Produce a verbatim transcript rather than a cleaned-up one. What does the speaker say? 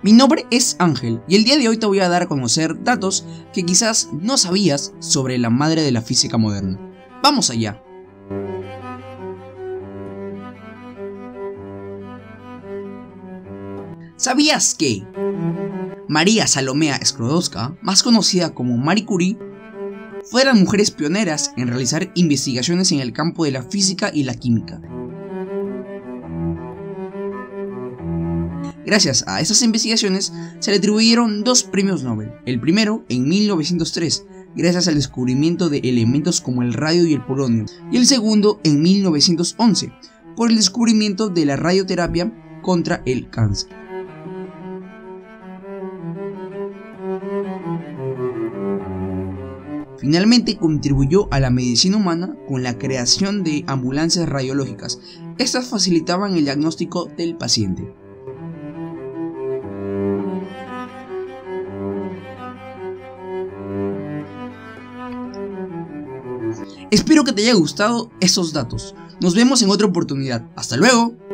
Mi nombre es Ángel y el día de hoy te voy a dar a conocer datos que quizás no sabías sobre la madre de la física moderna. ¡Vamos allá! ¿Sabías que María Salomea Sklodowska, más conocida como Marie Curie, fue de las mujeres pioneras en realizar investigaciones en el campo de la física y la química? Gracias a esas investigaciones se le atribuyeron dos premios Nobel, el primero en mil novecientos tres, gracias al descubrimiento de elementos como el radio y el polonio, y el segundo en mil novecientos once, por el descubrimiento de la radioterapia contra el cáncer. Finalmente contribuyó a la medicina humana con la creación de ambulancias radiológicas. Estas facilitaban el diagnóstico del paciente. Espero que te haya gustado estos datos. Nos vemos en otra oportunidad. ¡Hasta luego!